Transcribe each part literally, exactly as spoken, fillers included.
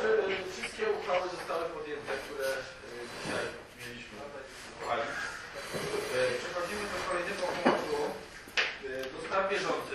Wszystkie uchwały zostały podjęte, które dzisiaj mieliśmy uchwalić. Przechodzimy do kolejnego punktu, do spraw bieżących.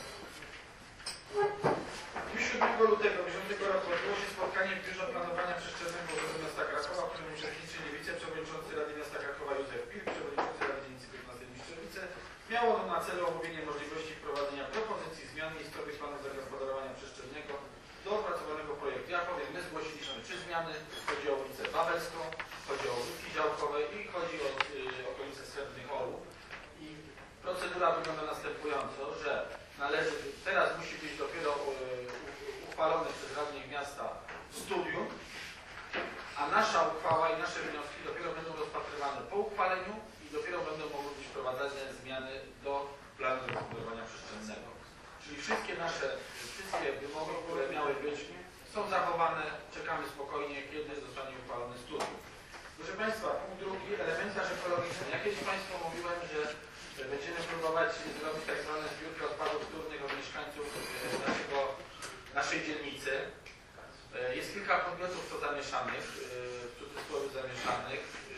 W dniu siódmego lutego bieżącego roku odbyło się spotkanie w Biurze Planowania Przestrzennego Urzędu Miasta Krakowa, w którym uczestniczyli wiceprzewodniczący Rady Miasta Krakowa Józef Pilk, przewodniczący Rady Dzielnicy piętnastej Mistrzowice. Miało ono na celu omówienie możliwości wprowadzenia propozycji zmian miejscowych planów zagospodarowania przestrzennego do opracowanego projektu. Ja powiem, my zgłosiliśmy trzy zmiany. Chodzi o ulicę Wawelską, chodzi o ogródki działkowe i chodzi o y, okolice Srebrnych Orłów. I procedura wygląda następująco, że należy, teraz musi być dopiero y, uchwalone przez radnych miasta studium, a nasza uchwała i nasze wnioski dopiero będą rozpatrywane po uchwaleniu i dopiero będą mogły być wprowadzane zmiany do planu zagospodarowania przestrzennego. Czyli wszystkie nasze, wszystkie wymogi, które miały być, są zachowane. Czekamy spokojnie, kiedy zostanie uchwalony studium. Proszę Państwa, punkt drugi, elementarz ekologiczny. Ja kiedyś Państwu mówiłem, że będziemy próbować zrobić tak zwane zbiórkę odpadów wtórnych od mieszkańców naszego, naszej dzielnicy. Jest kilka podmiotów co zamieszanych, w cudzysłowie zamieszanych.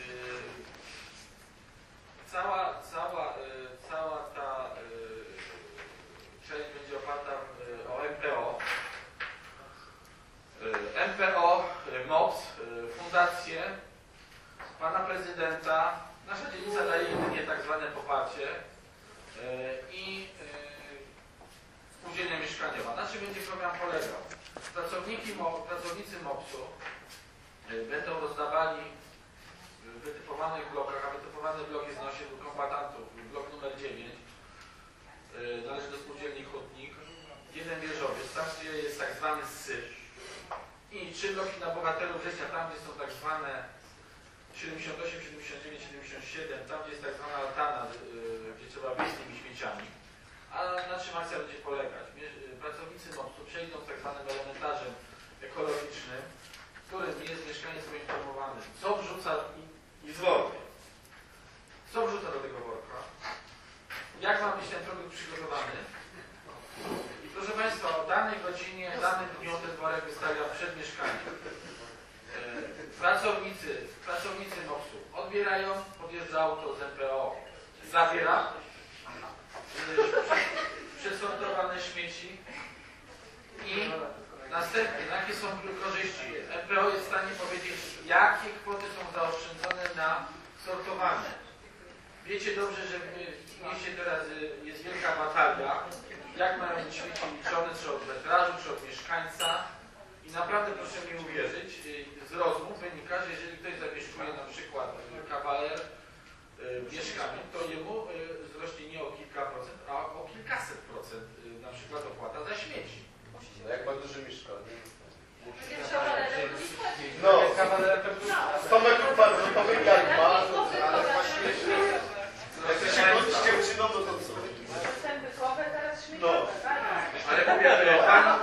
Cała, cała, cała ta część będzie oparta o M P O. M P O, M O P S, fundacje, pana prezydenta. Nasza dzielnica daje jedynie tak zwane poparcie i spółdzielnia mieszkaniowa. Na czym będzie program polegał? Pracowniki, pracownicy M O P S-u będą rozdawali w wytypowanych blokach, a wytypowany blok jest na osiedlu kombatantów, blok numer dziewięć, należy do spółdzielni Hutnik, jeden wieżowiec, tam gdzie jest tak zwany syf i trzy bloki na bohaterów września, tam gdzie są tak zwane siedemdziesiąt osiem, siedemdziesiąt dziewięć, siedemdziesiąt siedem, tam gdzie jest tak zwana altana, gdzie trzeba wyjść z tymi śmieciami. A na czym akcja będzie polegać? Pracownicy M O P S-u przejdą z tak zwanym elementarzem ekologicznym, w którym jest mieszkaniec poinformowany, co wrzuca i, i zwolnie. Co wrzuca do tego worka? Jak ma być ten produkt przygotowany? I proszę Państwa, o danej godzinie, w danym dniu ten worek wystawia przed mieszkaniem. Pracownicy, pracownicy M O P S-u odbierają, podjeżdża auto z M P O, zabiera przesortowane śmieci i następnie, jakie są korzyści. M P O jest w stanie powiedzieć, jakie kwoty są zaoszczędzone na sortowanie. Wiecie dobrze, że w mieście teraz jest wielka batalia, jak mają być śmieci liczone, czy od metrażu, czy od mieszkańca. I naprawdę proszę mi uwierzyć, z rozmów wynika, że jeżeli ktoś zamieszkuje na przykład kawaler w mieszkaniu, to jemu wzrośnie nie o kilka procent, a o kilkaset procent na przykład opłata za śmieci. No jak ma duży mieszkanie. No, sto metrów kwadratowych jak ma, ale właśnie jak to się godzicie uczyną, to to co? No. Ale mówię, pan...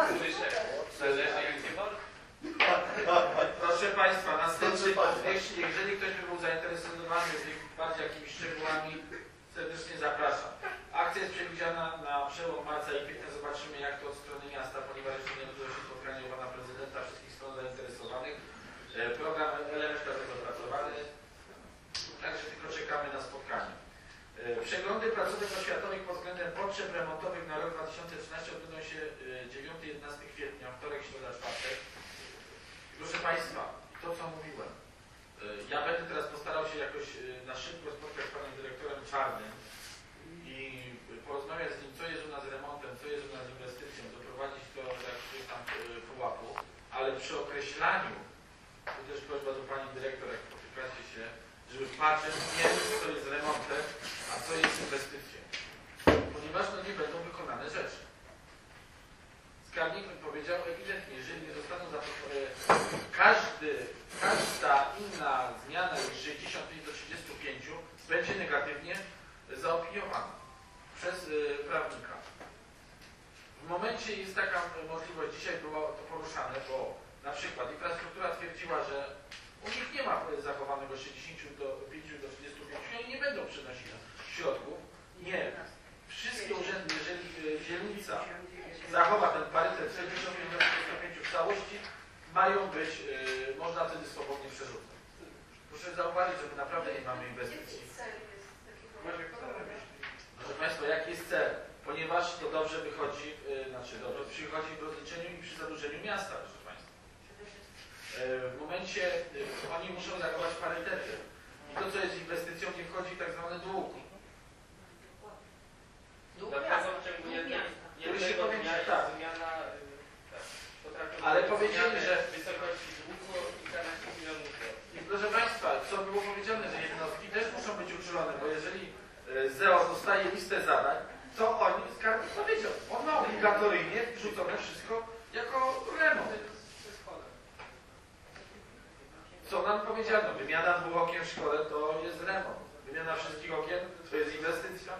Proszę Państwa, następny, jeśli, jeżeli ktoś by był zainteresowany bardziej jakimiś szczegółami, serdecznie zapraszam. Akcja jest przewidziana na przełom marca i kwietnia. Zobaczymy, jak to od strony miasta, ponieważ jeszcze nie odbyło się spotkanie u pana prezydenta, wszystkich stron zainteresowanych. Program elementarz jest opracowany, także tylko czekamy na spotkanie. Przeglądy placówek oświatowych pod względem potrzeb remontowych na rok dwa tysiące trzynasty odbędą się dziewiątego do jedenastego kwietnia, wtorek, środa, czwartek. Proszę Państwa, to co mówiłem, ja będę teraz postarał się jakoś na szybko spotkać z panem dyrektorem Czarnym i porozmawiać z nim, co jest u nas remontem, co jest u nas inwestycją, doprowadzić do jakiegoś tam pułapu, ale przy określaniu, to też prośba do pani dyrektor, jak spotykacie się, żeby patrzeć, nie wiem, co jest remontem, a co jest inwestycją, ponieważ no nie będą wykonane rzeczy. Skarbnik mi powiedział ewidentnie, jeżeli nie zostaną zaproponowane, każdy, każda inna zmiana niż sześćdziesiąt pięć do trzydziestu pięciu będzie negatywnie zaopiniowana przez y, prawnika. W momencie jest taka możliwość, dzisiaj było to poruszane, bo na przykład infrastruktura twierdziła, że u nich nie ma zachowanego sześćdziesiąt pięć do trzydziestu pięciu i oni nie będą przynosić środków. Nie. Wszystkie urzędy, jeżeli dzielnica zachowa ten parytet sześćdziesiąt pięć do trzydziestu pięciu w całości, ma mają być, yy, można wtedy swobodnie przerzucać. Proszę zauważyć, że my naprawdę nie mamy inwestycji. Proszę Państwa, jaki jest cel? Ponieważ to dobrze wychodzi, yy, znaczy dobrze przychodzi w rozliczeniu i przy zadłużeniu miasta, proszę Państwa. Yy, w momencie, yy, oni muszą zachować parytety. I to, co jest inwestycją, nie wchodzi w tak zwany dług. Dlatego w ciągu jednego dnia jest tak. zmiana, Ale powiedzieli, że wysokości długu o kilkanaście milionów złotych. I proszę Państwa, co było powiedziane, że jednostki też muszą być uczulone, bo jeżeli z e o dostaje listę zadań, to oni, skarbnik powiedział, on ma obligatoryjnie wrzucone wszystko jako remont. Co nam powiedziano? Wymiana dwóch okien w szkole to jest remont. Wymiana wszystkich okien to jest inwestycja.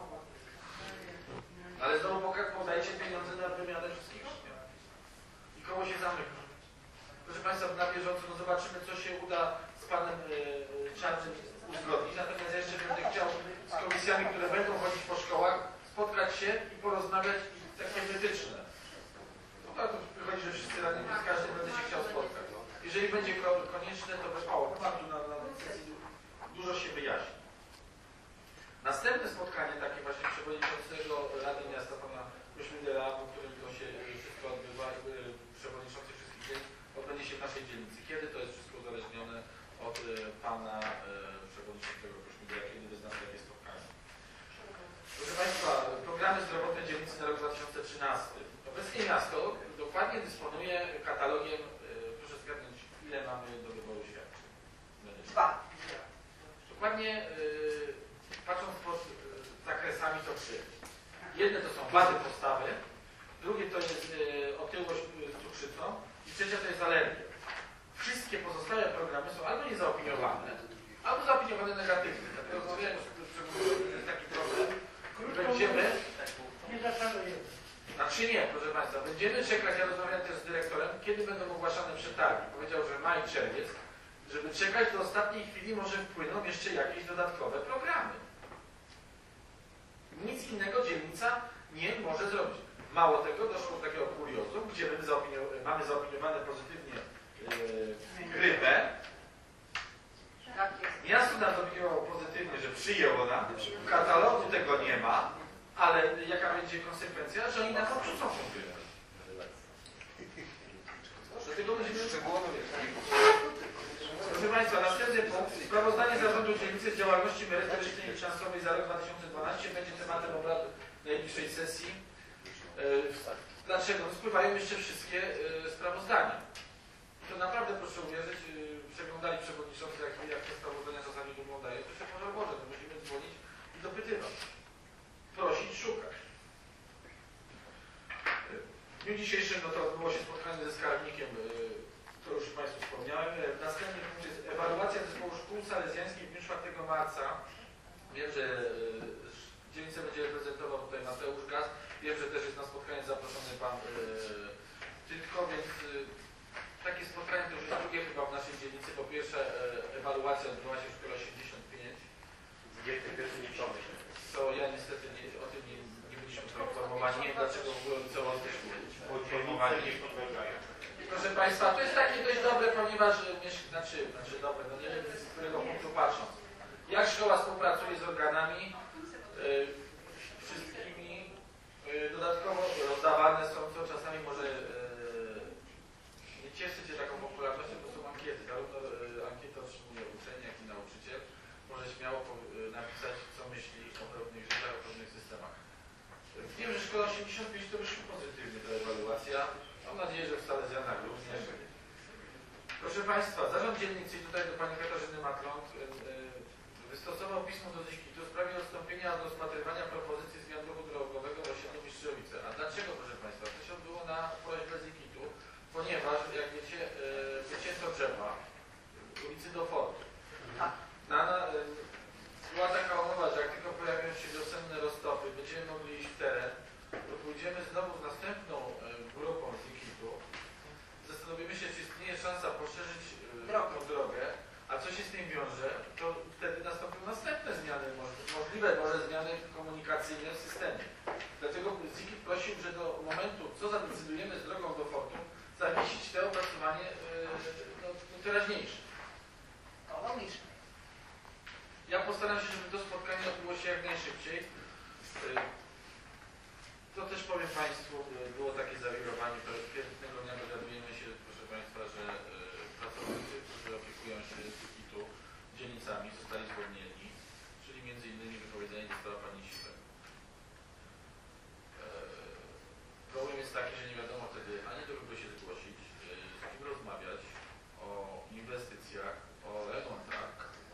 Ale znowu podajcie pieniądze na wymianę wszystkich okien. I koło się zamyka. Proszę Państwa, na bieżąco no zobaczymy, co się uda z Panem yy, Czarnym uzgodnić. Natomiast ja jeszcze będę chciał z komisjami, które będą chodzić po szkołach, spotkać się i porozmawiać takie wytyczne. No tak, to wychodzi, że wszyscy radni, z każdym będę się chciał spotkać. Jeżeli będzie konieczne, to o, chyba tu na, na sesji dużo się wyjaśni. Następne spotkanie, takie właśnie przewodniczącego Rady Miasta, Pana Kośmidera, w którym to się wszystko odbywa, przewodniczący wszystkich dzielnic, odbędzie się w naszej dzielnicy. Kiedy to jest wszystko uzależnione od y, Pana y, przewodniczącego Kośmidera, kiedy wyzna takie spotkanie. Proszę Państwa, programy zdrowotne dzielnicy na rok dwa tysiące trzynasty. Obecnie miasto dokładnie dysponuje katalogiem, y, proszę zgadnąć, ile mamy do wyboru świadczeń. Dwa. Dokładnie y, patrząc pod y, zakresami to trzy. Jedne to są wady postawy, drugie to jest y, otyłość z cukrzycą i trzecia to jest alergia. Wszystkie pozostałe programy są albo niezaopiniowane, albo zaopiniowane negatywnie. Dlatego rozmawiałem, że jest taki problem. Będziemy... Znaczy nie, proszę Państwa, będziemy czekać, ja rozmawiałem też z dyrektorem, kiedy będą ogłaszane przetargi. Powiedział, że maj, czerwiec, żeby czekać do ostatniej chwili, może wpłyną jeszcze jakieś dodatkowe programy. Nic innego dzielnica nie może zrobić. Mało tego, doszło do takiego kuriozum, gdzie my zaopinio- mamy zaopiniowane pozytywnie yy, grypę. Miasto nam zaopiniowało pozytywnie, że przyjęło nam. W katalogu tego nie ma, ale jaka będzie konsekwencja, że oni nam odrzucą tą grypę. Dlatego będziemy szczegółowo wiedzieć. Proszę Państwa, następny punkt. Sprawozdanie Zarządu Dzielnicy z działalności merytorycznej i finansowej za rok dwa tysiące dwunasty będzie tematem obrad najbliższej sesji. Dlaczego? Spływają jeszcze wszystkie sprawozdania. To naprawdę proszę uwierzyć, przeglądali przewodniczący, jak, jak te sprawozdania czasami wyglądają, to się może może, to musimy dzwonić i dopytywać. Prosić, szukać. W dniu dzisiejszym no to odbyło się spotkanie ze skarbnikiem, to już Państwu wspomniałem. Następny punkt jest ewaluacja zespołu szkół salezjańskich w dniu czwartego marca. Wiem, że dzielnicę będzie reprezentował tutaj Mateusz Gaz. Wiem, że też jest na spotkanie zaproszony Pan Tytko, więc takie spotkanie to już jest drugie chyba w naszej dzielnicy, bo pierwsza ewaluacja odbyła się w szkole osiemdziesiąt pięć. To ja niestety nie, o tym nie, nie byliśmy poinformowani. Nie wiem dlaczego w ogóle liceum też poinformowani. Proszę Państwa, to jest takie dość dobre, ponieważ, znaczy, znaczy dobre, no nie wiem z którego punktu patrząc. Jak szkoła współpracuje z organami yy, wszystkimi, yy, dodatkowo rozdawane są, co czasami może yy, nie cieszy się taką popularnością, to są ankiety. Zarówno yy, ankietę otrzymuje uczeń, jak i nauczyciel. Może śmiało yy, napisać, co myśli o pewnych rzeczach, o pewnych systemach. Wiem, że szkoła osiemdziesiąt pięć to wyszło pozytywnie ta ewaluacja. Mam nadzieję, że w Salezjanach również. Proszę Państwa, Zarząd Dzielnicy, i tutaj do Pani Katarzyny Matląd, wystosował pismo do Zikitu w sprawie odstąpienia od rozpatrywania propozycji zmian ruchu drogowego w osiedlu Mistrzowice. A dlaczego, proszę Państwa? To się odbyło na prośbę Zikitu, ponieważ, jak wiecie, wycięto drzewa w ulicy do Fortu. Na, na, była taka umowa, że jak tylko pojawią się wiosenne roztopy, będziemy mogli iść w teren, to pójdziemy znowu z następną grupą z Zikitu. Zastanowimy się, czy istnieje szansa poszerzyć Drogę. tą drogę, a co się z tym wiąże, to wtedy nastąpią następne zmiany, możliwe może zmiany komunikacyjne w systemie. Dlatego Zikit prosił, że do momentu, co zadecydujemy z drogą do Fortu, zawiesić te opracowanie teraźniejszy. No, logicznie. Ja postaram się, żeby to spotkanie odbyło się jak najszybciej. To też powiem Państwu, było takie zawirowanie. Pięknego dnia dowiadujemy się, proszę Państwa, że pracownicy, którzy opiekują się z kitu dzielnicami, zostali zwolnieni, czyli między innymi wypowiedzenie została pani Siwek. Problem jest taki, że nie wiadomo wtedy ani do kogo się zgłosić, z kim rozmawiać o inwestycjach, o remontach.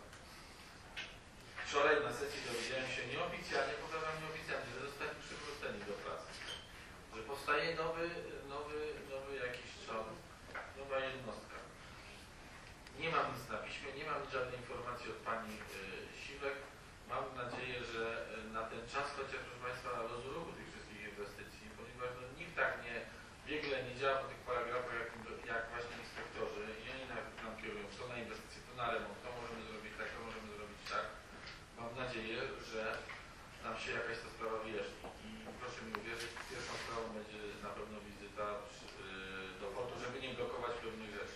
Wczoraj na sesji dowiedziałem się nieoficjalnie, powtarzam nieoficjalnie, że zostali przywróceni do pracy. Że powstaje nowy, nowy, nowy jakiś strzał, nowa jednostka. Nie mam nic na piśmie, nie mam żadnej informacji od pani y, Siwek. Mam nadzieję, że na ten czas, chociaż proszę Państwa, rozruchu tych wszystkich inwestycji, ponieważ no, nikt tak nie biegle nie działa po tych paragrafach, jak, jak właśnie inspektorzy i oni nam, nam kierują, co na inwestycje, to na remont, to możemy zrobić tak, to możemy zrobić tak. Mam nadzieję, że nam się jakaś ta sprawa wyjaśni i proszę mi uwierzyć, pierwszą sprawą będzie na pewno wizyta do portu, żeby nie blokować pewnych rzeczy.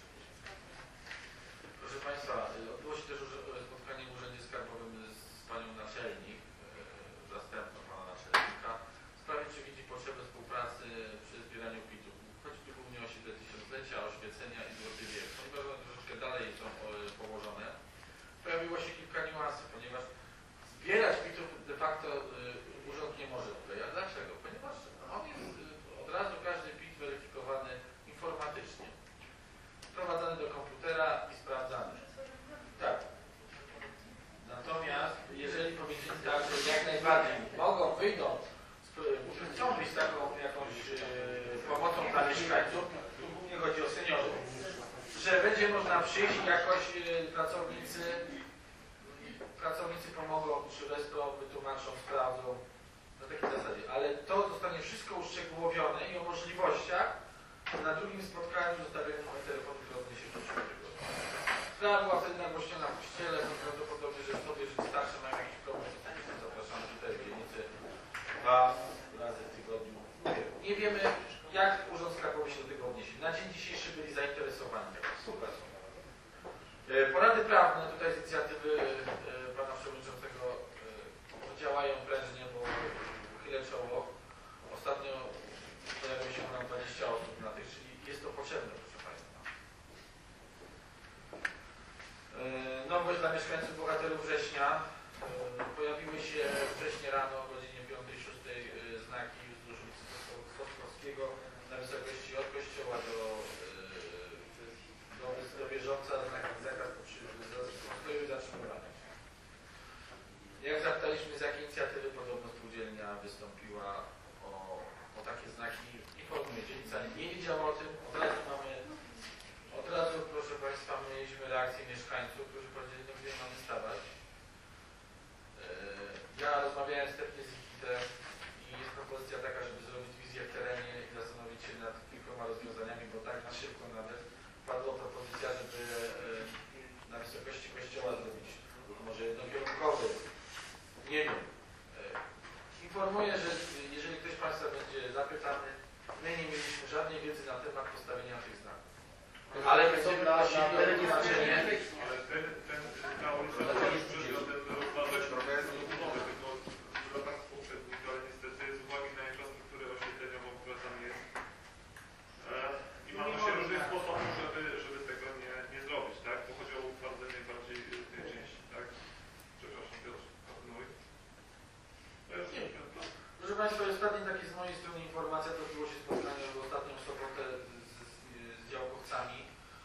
Proszę Państwa, odbyło się też spotkanie w Urzędzie Skarbowym z panią naczelnik, zastępcą pana naczelnika, w sprawie czy widzi potrzebę współpracy przy zbieraniu pitów. Chodzi tu głównie o siedem tysiąclecia, oświecenia i złoty wiek, ponieważ one troszeczkę dalej są położone. Pojawiło się kilka niuansów, ponieważ zbierać pitów de facto y, urząd nie może tutaj. A dlaczego? Ponieważ on jest y, od razu każdy pit weryfikowany informatycznie. Wprowadzany do komputera i sprawdzany. Tak. Natomiast jeżeli powiedzieli tak, że jak najbardziej mogą, wyjdą, chcą być taką jakąś y, pomocą dla mieszkańców, tu głównie chodzi o seniorów, że będzie można przyjść i jakoś y, pracownicy pracownicy pomogą, przywezą, wytłumaczą, sprawdzą, na takiej zasadzie. Ale to zostanie wszystko uszczegółowione i o możliwościach na drugim spotkaniu zostawiamy numer telefonu, który odniesie do tego. Sprawa była wtedy nagłośniona w kościele, bo prawdopodobnie, że sobie, że starsze mają jakiś problem, to zapraszamy tutaj w dzielnicy dwa razy w tygodniu. Nie wiemy, jak Urząd Skarbowy się do tego odniesie. Na dzień dzisiejszy byli zainteresowani. Super są. Porady prawne tutaj z inicjatywy pana przewodniczącego działają prężnie, bo chylę czoło. Ostatnio pojawiło się ponad dwadzieścia osób na tych, czyli jest to potrzebne, proszę Państwa. Nowość dla mieszkańców bohaterów września. Pojawiły się wcześniej rano o godzinie piątej szóstej znaki wzdłuż ulicy Soskowskiego na wysokości od kościoła do do, do bieżąca znak zakaz stoju i zatrzymywania. Jak zapytaliśmy, z jakiej inicjatywy podobno spółdzielnia wystąpiła o, o takie znaki, informuje dzielnica nie wiedziała o tym, od razu mamy, od razu proszę Państwa, mieliśmy reakcję mieszkańców, którzy powiedzieli, no gdzie mamy stawać. Ja rozmawiałem wstępnie z Ikitem i jest propozycja taka, żeby zrobić wizję w terenie i zastanowić się nad kilkoma rozwiązaniami, bo tak na szybko nawet padła propozycja, żeby e, na wysokości kościoła zrobić może jednokierunkowy. Nie wiem. E, informuję, że jeżeli ktoś Państwa będzie zapytany, my nie mieliśmy żadnej wiedzy na temat postawienia tych znaków. Ale będziemy prosili o wytłumaczenie. Ale ten, ten, ta ulica to już przedmiotem rozważać trochę jest umowy, tylko w latach poprzednich, ale niestety z uwagi na infrastrukturę oświetleniową, która tam jest, e, i mamy się różnych sposobów, żeby, żeby tego nie, nie zrobić, tak? Bo chodzi o utwardzenie bardziej tej części, tak? Przepraszam, Piotr, kontynuuj. Proszę Państwa, ostatni taki z mojej strony informacja, to było się spotkanie w ostatnią sobotę z, z, z działkowcami.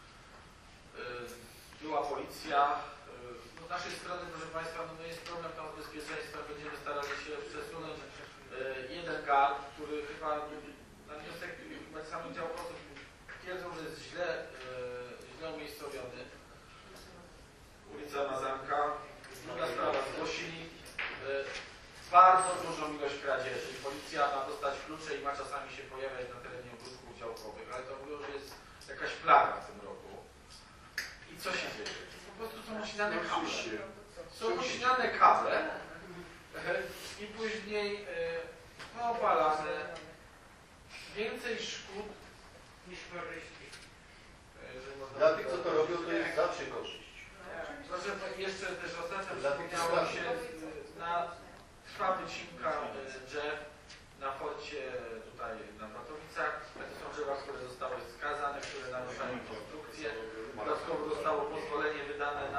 Była policja. Z naszej strony, proszę Państwa, no jest problem tam z bezpieczeństwem. Będziemy starali się przesunąć jeden gard, który chyba na wniosek chyba samych działkowców twierdzą, że jest źle, źle umiejscowiony. Ulica Mazanka. Druga sprawa, zgłosili bardzo dużą ilość kradzieży. Policja ma dostać klucze i ma czasami się pojawiać na terenie ogródków działkowych, ale to mówią, że jest jakaś plaga w tym roku. I co się dzieje? Po prostu są ucinane kable. Są ucinane kable i później no, opalane. Więcej szkód niż korzyści. Dla tych, co to robią, to jest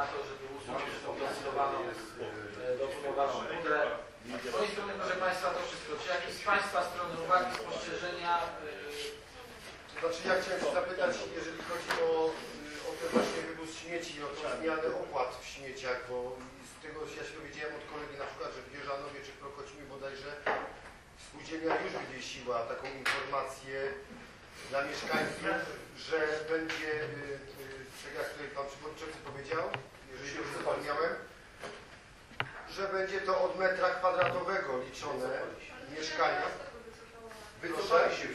na to, żeby usunąć tą dostosowaną, dostosowaną budę. Z mojej strony, proszę Państwa, to wszystko. Czy jakieś z Państwa strony uwagi, spostrzeżenia? Znaczy ja chciałem się zapytać, jeżeli chodzi o, o ten właśnie wywóz śmieci, o tą zmianę opłat w śmieciach, bo z tego ja się dowiedziałem od kolegi na przykład, że w Wieżanowie czy w Krokocimie bodajże spółdzielnia już wywiesiła taką informację dla mieszkańców, że będzie, tak jak tutaj Pan Przewodniczący powiedział, jeżeli dobrze zapomniałem, że będzie to od metra kwadratowego liczone mieszkania. Wycofali się już.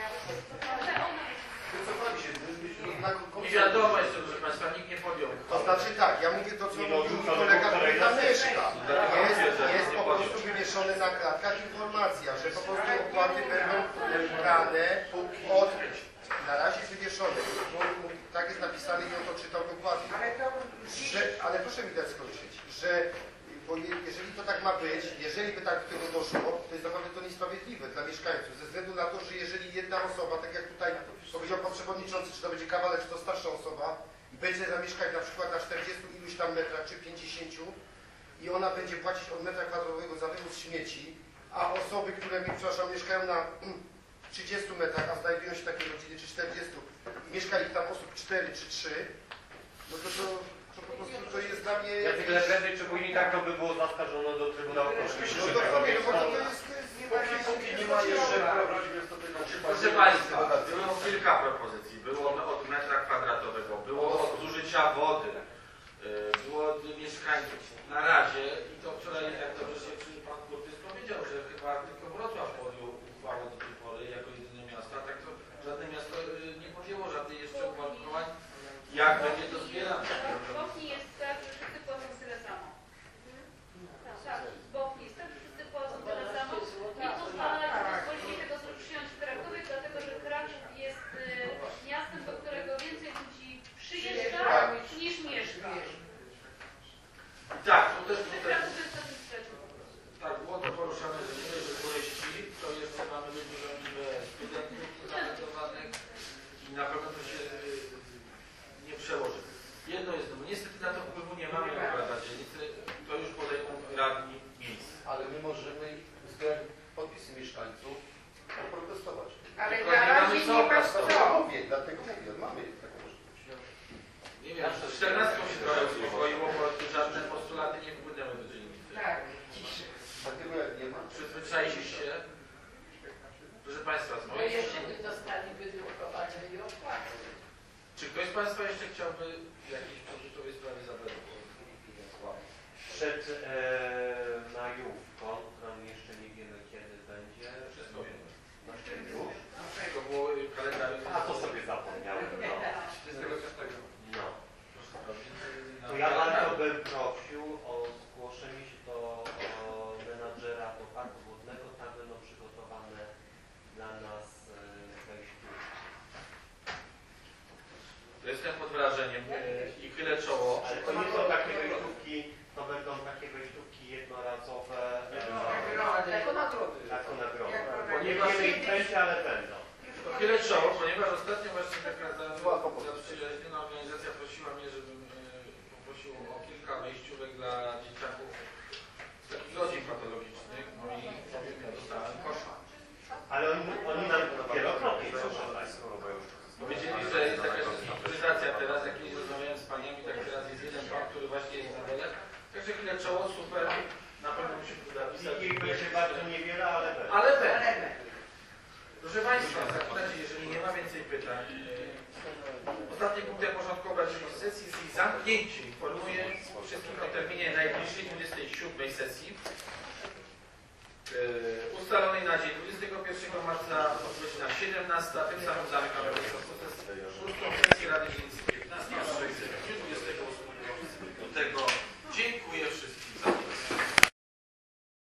Wycofali się. Nie wiadomo jeszcze, proszę Państwa, nikt nie podjął. To znaczy tak, ja mówię to, co mówił kolega, który tam mieszka. Jest, jest po prostu wywieszone na klatkach informacja, że po prostu opłaty będą brane od, na razie jest wywieszone, bo tak jest napisane i on to czytał dokładnie. Że, ale proszę mi dać skończyć, że bo je, jeżeli to tak ma być, jeżeli by tak do tego doszło, to jest naprawdę to niesprawiedliwe dla mieszkańców, ze względu na to, że jeżeli jedna osoba, tak jak tutaj powiedział Pan Przewodniczący, czy to będzie kawaler, czy to starsza osoba i będzie zamieszkać na przykład na czterdziestu iluś tam metrach, czy pięćdziesięciu i ona będzie płacić od metra kwadratowego za wywóz śmieci, a osoby, które, przepraszam, mieszkają na trzydziestu metrach, a znajdują się takie rodziny, czy czterdziestu i mieszka ich tam osób cztery czy trzy, no to to To po prostu to jest dla mnie... Ja tyle prędzej czy później tak to by było zaskarżone do Trybunału Konstytucyjnego. No dokładnie, no bo to jest... Póki, póki nie ma jeszcze... Proszę Państwa, było kilka propozycji. Było od metra kwadratowego, było od zużycia wody, było od mieszkańców. Na razie, i to wczoraj, jak dobrze się Pan Kurtys powiedział, że chyba tylko Wrocław podjął uchwałę do tej pory jako jedyne miasto, a tak to żadne miasto nie podjęło żadnej jeszcze uwarunkowań, jak będzie to zbierane. Z Bochni jest tak, że wszyscy płacą tyle samo. Tak, z Bochni jest tak, że wszyscy płacą tyle samo. Nie pozwala, pozwolili tego przyjąć w Krakowie, dlatego że Kraków jest y, miastem, do którego więcej ludzi przyjeżdża niż mieszka. Tak, to też Czy tutaj, Kraków jest takim sprzecznym? tak, było to poruszane, że nie że turyści, to jeszcze mamy ludzi, że studentów zaawansowanych i na pewno to się y, nie przełoży. Jedno jest, no niestety na to wpływu nie mamy na dzielnicy, to już podejmą radni miejsc. Ale my możemy zbierać podpisy mieszkańców protestować. Ale Tylko na nie mamy razie co nie ma protestować. co. Mówię, dlatego mówię, mamy taką możliwość. Nie wiem, z czternastką się trochę uspokoiło, bo żadne postulaty nie wpłynęły do dzielnicy. Tak, ciszy. Dlatego jak nie ma. Przyzwyczaili się. Proszę Państwa, z No mojej jeszcze strony, by dostali wydrukowane i opłaty. czy ktoś z Państwa jeszcze chciałby jakiejś przedmiotowej sprawie zabrać głos? Przed e, majówką, którą jeszcze nie wiemy kiedy będzie. Wszystko wiemy. Właśnie już? To było kalendarium. A to sobie zapomniałem. No. trzydziestego szóstego. No. Proszę sprawdzić. To ja bardzo bym prosił o zgłoszenie się do o menadżera do parku wodnego, tam będą przygotowane dla nas e, wejściówki. Jestem pod wrażeniem e, i chylę czoło. Ale to nie są takie wejściówki, to będą takie wejściówki jednorazowe e, Jako nagrody. jako nagrody. Jako Bo nie wiemy ich będzie, ale będą. To chylę czoło, ponieważ ostatnio właśnie taka zaprzyjaźniona organizacja prosiła mnie, żebym e, poprosił o kilka wejściówek dla dzieciaków z takich rodzin patologicznych. No i powiem, ja dostałem kosza. Ale oni, oni nam wielokrotnie proszę Państwa. Powiedzieli, że jest jakaś restrukturyzacja teraz, jak kiedyś rozmawiałem z paniami, tak teraz jest jeden pan, który właśnie jest na dole. Także chwilę czoło, super, na pewno mi się uda pisać. Ich będzie bardzo niewiele, ale będzie. Ale będzie. Proszę Państwa, w takim razie, jeżeli nie ma więcej pytań, yy, ostatni punkt porządku obrad sesji jest ich zamknięcie. Informuję wszystkich o terminie najbliższej dwudziestej siódmej sesji. Yy, ustalonej na dzień dwudziestego pierwszego marca od godzina siedemnastej, tym samym zamykamy szóstą sesję Rady Dzielnicy